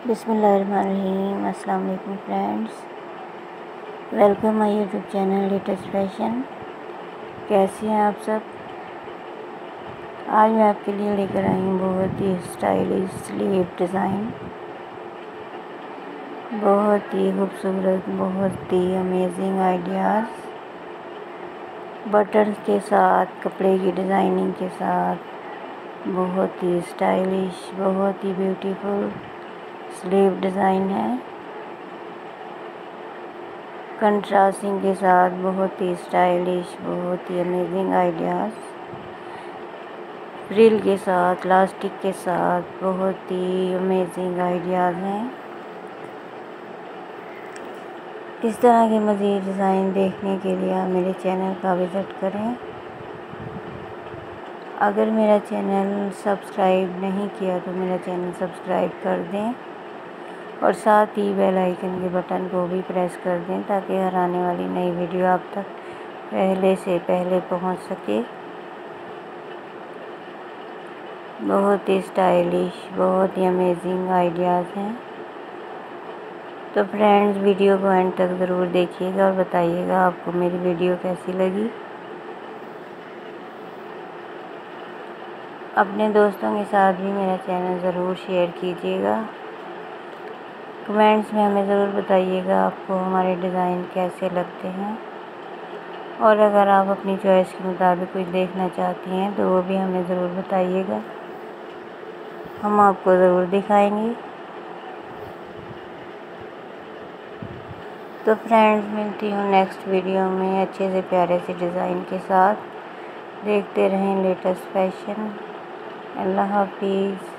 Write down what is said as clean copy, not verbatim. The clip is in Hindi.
बिस्मिल्लाहिर्रहमानिर्रहीम। अस्सलाम वालेकुम friends, welcome my YouTube channel latest fashion. कैसे हैं आप सब? आज मैं आपके लिए लेकर आई हूँ बहुत ही स्टाइलिश स्लीव डिज़ाइन, बहुत ही खूबसूरत, बहुत ही अमेजिंग आइडियाज़, बटन्स के साथ, कपड़े की डिज़ाइनिंग के साथ, बहुत ही स्टाइलिश, बहुत ही ब्यूटीफुल स्लीव डिज़ाइन है। कंट्रास्टिंग के साथ बहुत ही स्टाइलिश, बहुत ही अमेजिंग आइडियाज़, फ्रिल के साथ, इलास्टिक के साथ बहुत ही अमेजिंग आइडियाज़ हैं। इस तरह के मज़ीद डिज़ाइन देखने के लिए आप मेरे चैनल का विज़िट करें। अगर मेरा चैनल सब्सक्राइब नहीं किया तो मेरा चैनल सब्सक्राइब कर दें और साथ ही बेल आइकन के बटन को भी प्रेस कर दें ताकि हर आने वाली नई वीडियो आप तक पहले से पहले पहुंच सके। बहुत ही स्टाइलिश, बहुत ही अमेजिंग आइडियाज़ हैं। तो फ्रेंड्स, वीडियो को एंड तक ज़रूर देखिएगा और बताइएगा आपको मेरी वीडियो कैसी लगी। अपने दोस्तों के साथ भी मेरा चैनल ज़रूर शेयर कीजिएगा। कमेंट्स में हमें ज़रूर बताइएगा आपको हमारे डिज़ाइन कैसे लगते हैं, और अगर आप अपनी चॉइस के मुताबिक कुछ देखना चाहती हैं तो वो भी हमें ज़रूर बताइएगा, हम आपको ज़रूर दिखाएंगे। तो फ्रेंड्स, मिलती हूँ नेक्स्ट वीडियो में अच्छे से प्यारे से डिज़ाइन के साथ। देखते रहें लेटेस्ट फैशन। अल्लाह हाफिज़।